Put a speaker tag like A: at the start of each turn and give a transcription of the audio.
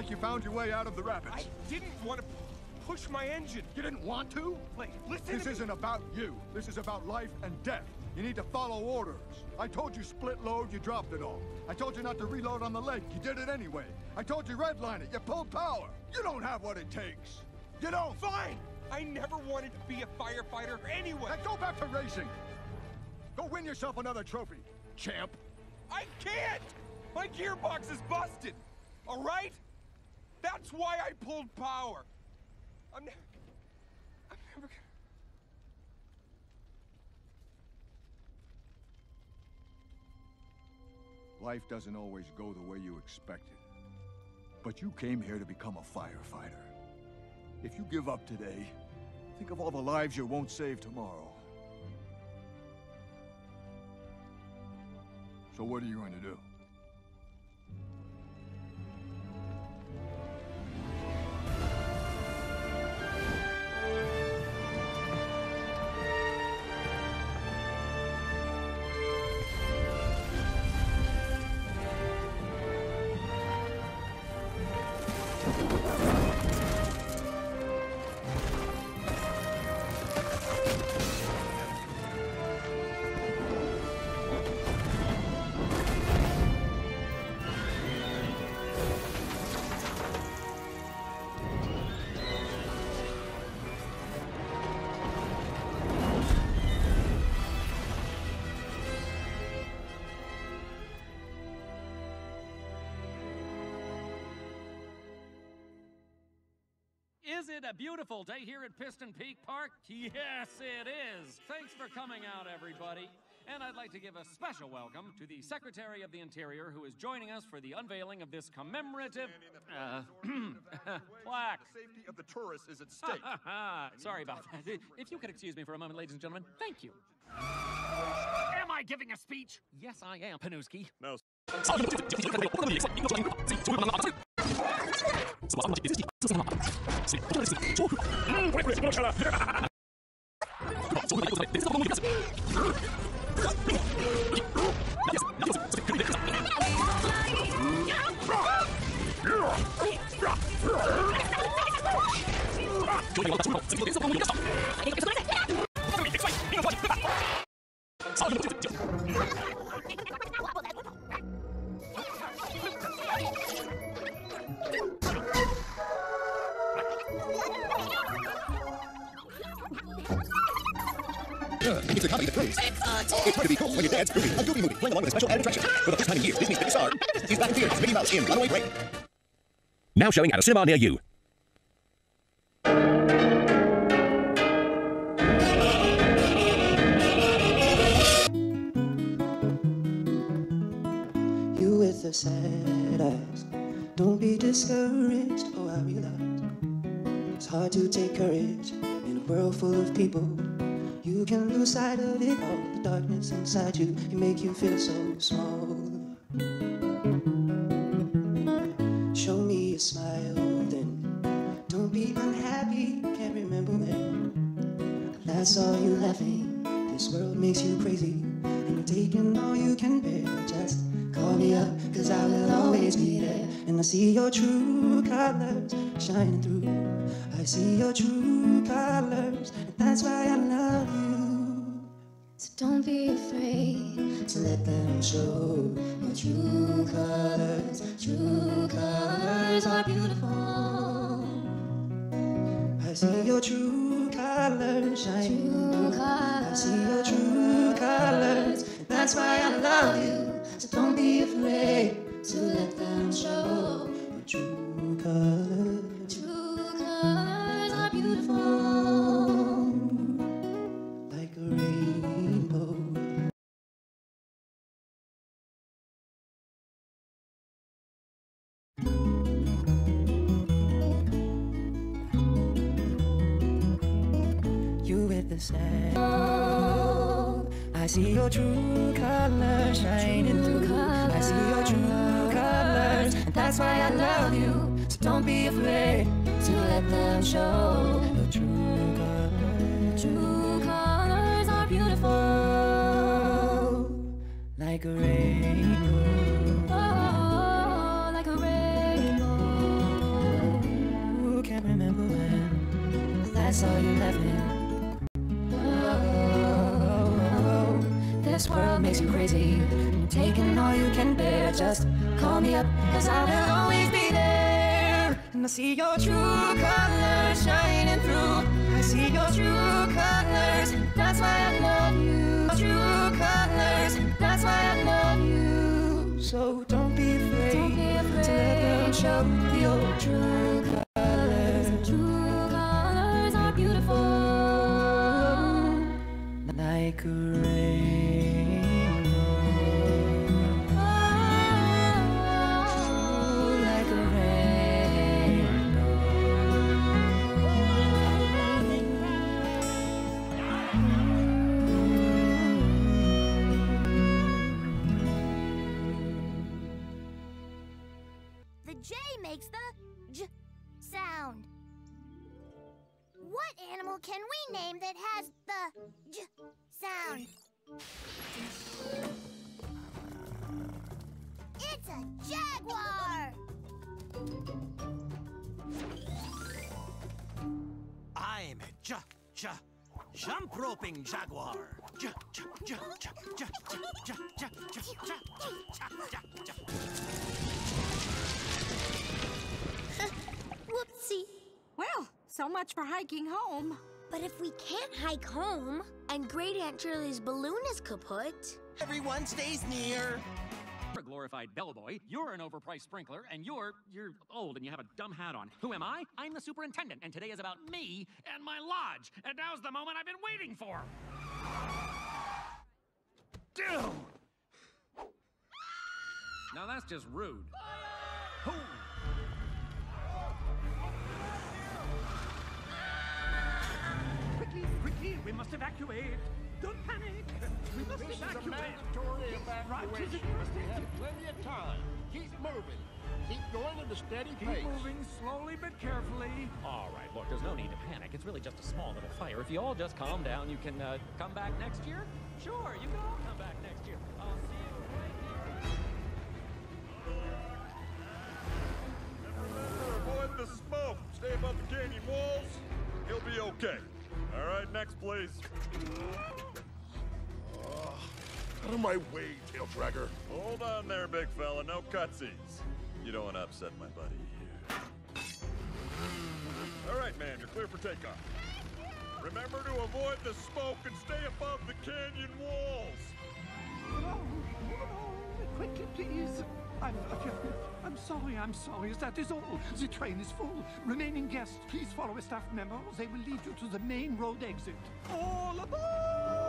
A: like you found your way out of the rapids.
B: I didn't want to push my engine.
A: You didn't want to?
B: Like, listen
A: This
B: to me.
A: isn't about you. This is about life and death. You need to follow orders. I told you split load, you dropped it all. I told you not to reload on the lake, you did it anyway. I told you redline it, you pulled power. You don't have what it takes. You don't.
B: Fine. I never wanted to be a firefighter anyway.
A: Now go back to racing. Go win yourself another trophy, champ.
B: I can't! My gearbox is busted! All right? That's why I pulled power. I'm never gonna...
A: Life doesn't always go the way you expected. But you came here to become a firefighter. If you give up today, think of all the lives you won't save tomorrow. So what are you going to do?
C: Is it a beautiful day here at Piston Peak Park? Yes, it is. Thanks for coming out, everybody. And I'd like to give a special welcome to the Secretary of the Interior, who is joining us for the unveiling of this commemorative plaque.
D: The safety of the tourists is at stake.
C: Sorry about that. If you could excuse me for a moment, ladies and gentlemen. Thank you. Am I giving a speech? Yes, I am, Panuski.
D: No.
E: It's a comedy that proves it's hard to be cool when your dad's Goofy, a Goofy movie playing along with a special ad attraction. For the first time in years, Disney's biggest star is back in theaters. Mickey Mouse in Runaway Train. Now showing at a cinema near you.
F: You with the sad eyes, don't be discouraged. Oh, I realize it's hard to take courage in a world full of people. You can lose sight of it all, the darkness inside you can make you feel so small. Show me a smile then, don't be unhappy, can't remember when I saw you laughing. This world makes you crazy, and you're taking all you can bear. Just call me up, cause I will always be there. And I see your true colors shining through. I see your true colors, and that's why I love you.
G: So don't be afraid
F: to let them show your true colors. True colors are beautiful. I see your true colors shining through. I see your true colors, and that's why I love you. So don't be afraid to let them show your true colors.
G: true colors are beautiful.
F: Like a rainbow. You with the sand. I see your true colors shining through. I see your true colors, and that's why I love you. So don't be afraid to let them show your true colors.
G: True colors are beautiful.
F: Like a rainbow.
G: Oh, like a rainbow.
F: that's all you left me. Oh, this world makes you crazy. You're taking all you can bear. Just call me up, 'cause I will always be there. And I see your true colors shining through. I see your true colors, that's why I love you. True colors, that's why I love you. So don't be afraid, to let them show your true colors. True colors are beautiful, like a rainbow. Oh, like a
H: The J makes the J sound. What animal can we name that has the J sound? It's a jaguar!
I: I'm a jump roping jaguar.
H: Whoopsie.
J: Well, so much for hiking home.
H: But if we can't hike home, and Great Aunt Shirley's balloon is kaput...
I: Everyone stays near.
C: You're a glorified bellboy, you're an overpriced sprinkler, and you're old and you have a dumb hat on. Who am I? I'm the superintendent, and today is about me and my lodge. And now's the moment I've been waiting for. Dude! Now that's just rude. Who? Quickly, we must evacuate. Don't panic. We must evacuate.
K: Mandatory evacuation. We have plenty of time. Keep moving. Keep going at a steady pace.
C: Keep moving slowly but carefully. All right, look, there's no need to panic. It's really just a small little fire. If you all just calm down, you can come back next year? Sure, you can all come back next year. I'll see you right here.
D: Remember, avoid the smoke. Stay above the canyon walls. You'll be okay. All right, next, please.
K: Out of my way, tail dragger.
D: Hold on there, big fella. No cutsies. You don't want to upset my buddy here. All right, man, you're clear for takeoff. Remember to avoid the smoke and stay above the canyon walls.
C: No, quickly, please. I'm sorry. That is all. The train is full. Remaining guests, please follow a staff member. They will lead you to the main road exit. All aboard!